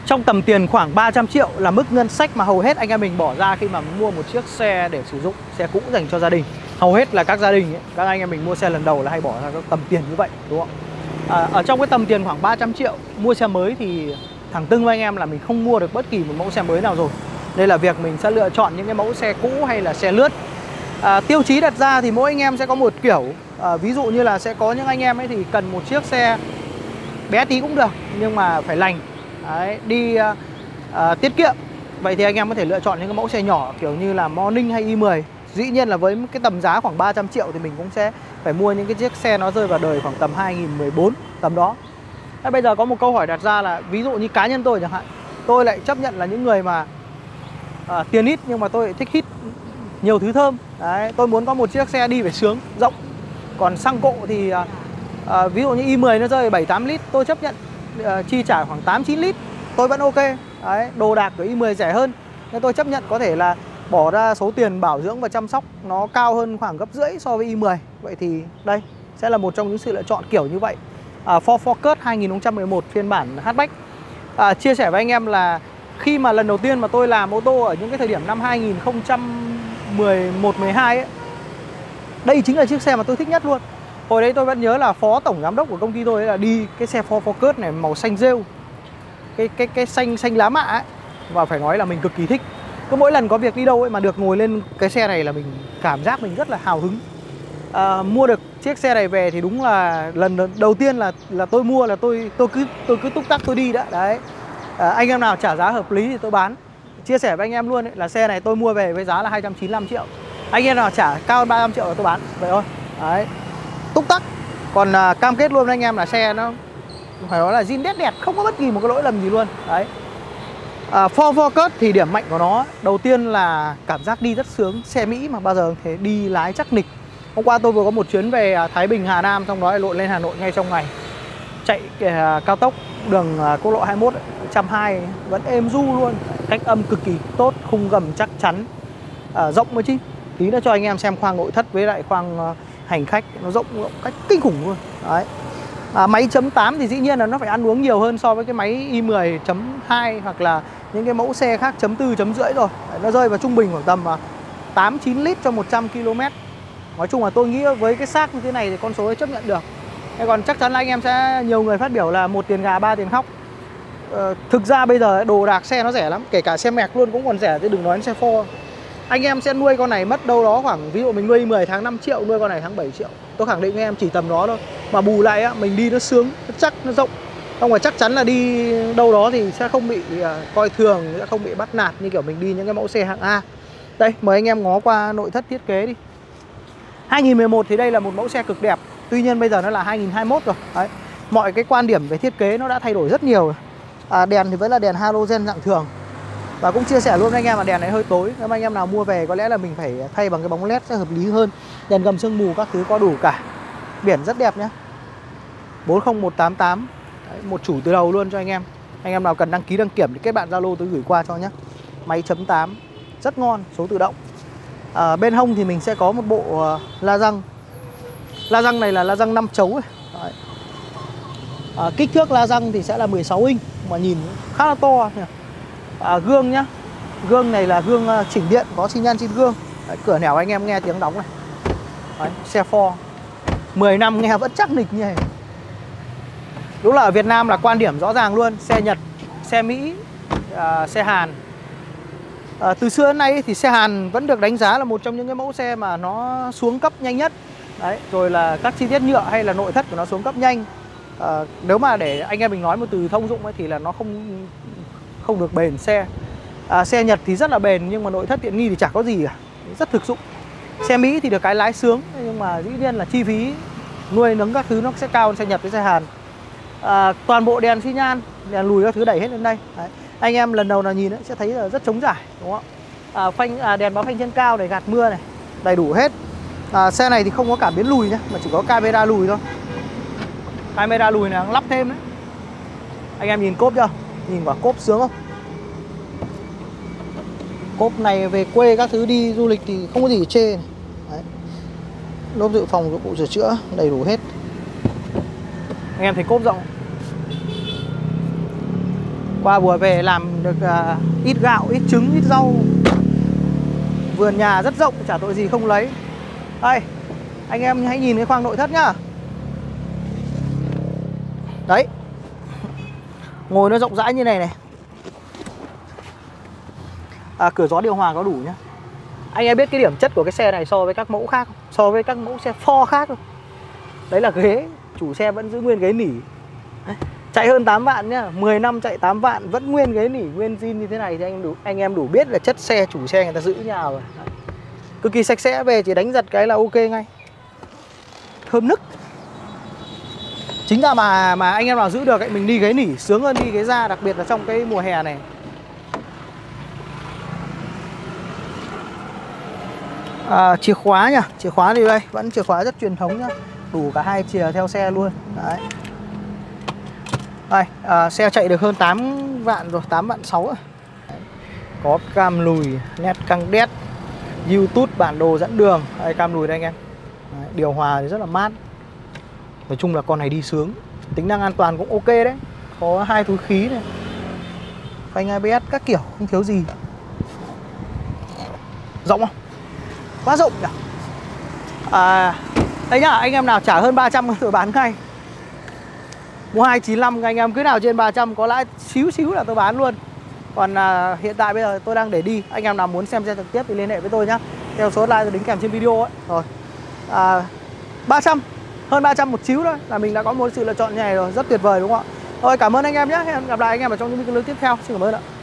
trong tầm tiền khoảng 300 triệu là mức ngân sách mà hầu hết anh em mình bỏ ra khi mà mua một chiếc xe để sử dụng, xe cũ dành cho gia đình. Hầu hết là các gia đình ấy, các anh em mình mua xe lần đầu là hay bỏ ra các tầm tiền như vậy, đúng không? Ở trong cái tầm tiền khoảng 300 triệu mua xe mới thì thẳng tưng với anh em là mình không mua được bất kỳ một mẫu xe mới nào rồi. Đây là việc mình sẽ lựa chọn những cái mẫu xe cũ hay là xe lướt. Tiêu chí đặt ra thì mỗi anh em sẽ có một kiểu. Ví dụ như là sẽ có những anh em ấy thì cần một chiếc xe bé tí cũng được nhưng mà phải lành. Đấy, đi tiết kiệm. Vậy thì anh em có thể lựa chọn những cái mẫu xe nhỏ kiểu như là Morning hay i10. Dĩ nhiên là với cái tầm giá khoảng 300 triệu thì mình cũng sẽ phải mua những cái chiếc xe nó rơi vào đời khoảng tầm 2014 tầm đó. Thế bây giờ có một câu hỏi đặt ra là ví dụ như cá nhân tôi chẳng hạn, tôi lại chấp nhận là những người mà tiền ít nhưng mà tôi lại thích hít nhiều thứ thơm. Đấy, tôi muốn có một chiếc xe đi phải sướng, rộng. Còn xăng cộ thì ví dụ như i10 nó rơi 7-8 lít, tôi chấp nhận chi trả khoảng 8-9 lít, tôi vẫn ok. Đấy, đồ đạc của i10 rẻ hơn nên tôi chấp nhận có thể là bỏ ra số tiền bảo dưỡng và chăm sóc nó cao hơn khoảng gấp rưỡi so với i10. Vậy thì đây sẽ là một trong những sự lựa chọn kiểu như vậy. Ford Focus 2011 phiên bản hatchback. Chia sẻ với anh em là khi mà lần đầu tiên mà tôi làm ô tô ở những cái thời điểm năm 2011-12 ấy, đây chính là chiếc xe mà tôi thích nhất luôn. Hồi đấy tôi vẫn nhớ là phó tổng giám đốc của công ty tôi là đi cái xe Ford Focus này màu xanh rêu, cái xanh lá mạ ấy, và phải nói là mình cực kỳ thích. Cứ mỗi lần có việc đi đâu ấy mà được ngồi lên cái xe này là mình cảm giác mình rất là hào hứng. Mua được chiếc xe này về thì đúng là lần đầu tiên là tôi mua là tôi cứ túc tắc tôi đi đã. Đấy. Anh em nào trả giá hợp lý thì tôi bán. Chia sẻ với anh em luôn ấy, là xe này tôi mua về với giá là 295 triệu. Anh em nào trả cao hơn 300 triệu là tôi bán. Vậy thôi. Đấy. Túc tắc. Còn cam kết luôn với anh em là xe nó phải nói là zin đét đẹt, không có bất kỳ một cái lỗi lầm gì luôn. Đấy. Ford Focus thì điểm mạnh của nó đầu tiên là cảm giác đi rất sướng. Xe Mỹ mà bao giờ thế đi lái chắc nịch. Hôm qua tôi vừa có một chuyến về Thái Bình, Hà Nam, xong đó lội lên Hà Nội ngay trong ngày. Chạy cao tốc đường quốc lộ 21 120 vẫn êm du luôn. Cách âm cực kỳ tốt, khung gầm chắc chắn, rộng mới chứ. Tí nữa cho anh em xem khoang nội thất với lại khoang hành khách, nó rộng cách kinh khủng luôn. Đấy. Máy chấm 8 thì dĩ nhiên là nó phải ăn uống nhiều hơn so với cái máy i10.2 hoặc là những cái mẫu xe khác chấm 4, chấm rưỡi rồi. Nó rơi vào trung bình khoảng tầm 8-9 lít cho 100 km. Nói chung là tôi nghĩ với cái xác như thế này thì con số ấy chấp nhận được. Thế còn chắc chắn là anh em sẽ nhiều người phát biểu là 1 tiền gà 3 tiền khóc. Thực ra bây giờ đồ đạc xe nó rẻ lắm, kể cả xe Merc luôn cũng còn rẻ chứ đừng nói đến xe Ford. Anh em sẽ nuôi con này mất đâu đó khoảng, ví dụ mình nuôi 10 tháng 5 triệu, nuôi con này tháng 7 triệu. Tôi khẳng định với em chỉ tầm đó thôi. Mà bù lại á, mình đi nó sướng, nó chắc, nó rộng. Không phải chắc chắn là đi đâu đó thì sẽ không bị coi thường, sẽ không bị bắt nạt như kiểu mình đi những cái mẫu xe hạng A. Đây, mời anh em ngó qua nội thất thiết kế đi. 2011 thì đây là một mẫu xe cực đẹp. Tuy nhiên bây giờ nó là 2021 rồi. Đấy. Mọi cái quan điểm về thiết kế nó đã thay đổi rất nhiều rồi. Đèn thì vẫn là đèn halogen dạng thường. Và cũng chia sẻ luôn với anh em là đèn này hơi tối. Nếu mà anh em nào mua về có lẽ là mình phải thay bằng cái bóng LED sẽ hợp lý hơn. Đèn gầm sương mù các thứ có đủ cả. Biển rất đẹp nhé. 40188. Đấy, một chủ từ đầu luôn cho anh em. Anh em nào cần đăng ký đăng kiểm thì kết bạn Zalo tôi gửi qua cho nhé. Máy chấm 8 rất ngon, số tự động. Bên hông thì mình sẽ có một bộ la răng. La răng này là la răng 5 chấu. Kích thước la răng thì sẽ là 16 inch mà nhìn khá là to. Gương nhá. Gương này là gương chỉnh điện, có xi nhan trên gương. Đấy, cửa nẻo anh em nghe tiếng đóng này. Đấy, xe Ford 10 năm nghe vẫn chắc nịch như này. Đúng là ở Việt Nam là quan điểm rõ ràng luôn. Xe Nhật, xe Mỹ, xe Hàn. Từ xưa đến nay thì xe Hàn vẫn được đánh giá là một trong những cái mẫu xe mà nó xuống cấp nhanh nhất. Đấy, rồi là các chi tiết nhựa hay là nội thất của nó xuống cấp nhanh. Nếu mà để anh em mình nói một từ thông dụng ấy, thì là nó không được bền xe. Xe Nhật thì rất là bền nhưng mà nội thất tiện nghi thì chả có gì cả, rất thực dụng. Xe Mỹ thì được cái lái sướng nhưng mà dĩ nhiên là chi phí nuôi nấng các thứ nó sẽ cao hơn xe Nhật với xe Hàn. Toàn bộ đèn xi nhan, đèn lùi các thứ đẩy hết lên đây. Đấy. Anh em lần đầu nào nhìn ấy, sẽ thấy là rất trống trải, đúng không? Đèn báo phanh trên cao để gạt mưa này, đầy đủ hết. Xe này thì không có cảm biến lùi nhé, mà chỉ có camera lùi thôi. Camera lùi này lắp thêm đấy. Anh em nhìn cốp chưa? Nhìn quả cốp sướng không? Cốp này về quê các thứ đi du lịch thì không có gì để chê này. Đấy. Lốp dự phòng dụng cụ sửa chữa đầy đủ hết. Anh em thấy cốp rộng. Qua mùa về làm được ít gạo, ít trứng, ít rau. Vườn nhà rất rộng, chả tội gì không lấy. Đây, anh em hãy nhìn cái khoang nội thất nhá. Đấy, ngồi nó rộng rãi như này này. Cửa gió điều hòa có đủ nhá. Anh em biết cái điểm chất của cái xe này so với các mẫu khác không? So với các mẫu xe Ford khác không? Đấy là ghế, chủ xe vẫn giữ nguyên ghế nỉ. Đấy, chạy hơn 8 vạn nhá, 10 năm chạy 8 vạn vẫn nguyên ghế nỉ, nguyên zin như thế này thì anh em đủ biết là chất xe, chủ xe người ta giữ như nào rồi. Đấy. Cực kỳ sạch sẽ, về chỉ đánh giật cái là ok ngay. Thơm nức. Chính ra mà anh em nào giữ được ấy, mình đi ghế nỉ sướng hơn đi ghế da, đặc biệt là trong cái mùa hè này. Chìa khóa nhá, chìa khóa thì đây vẫn chìa khóa rất truyền thống nhá, đủ cả 2 chìa theo xe luôn. Đấy. Đây, xe chạy được hơn 8 vạn rồi, 8 vạn 6 rồi. Có cam lùi, nét căng đét, YouTube, bản đồ dẫn đường. Đây, cam lùi đây anh em. Đấy, điều hòa thì rất là mát. Nói chung là con này đi sướng. Tính năng an toàn cũng ok đấy. Có 2 túi khí này, phanh ABS các kiểu, không thiếu gì. Rộng không? Quá rộng nhỉ. Đây nhá, anh em nào trả hơn 300 tôi bán ngay. Mua 295 anh em cứ nào trên 300 có lãi xíu xíu là tôi bán luôn. Còn hiện tại bây giờ tôi đang để đi. Anh em nào muốn xem xe trực tiếp thì liên hệ với tôi nhá. Theo số hotline tôi đính kèm trên video ấy. Rồi 300, hơn 300 một xíu thôi là mình đã có một sự lựa chọn như này rồi. Rất tuyệt vời đúng không ạ? Rồi cảm ơn anh em nhé. Hẹn gặp lại anh em ở trong những video tiếp theo. Xin cảm ơn ạ.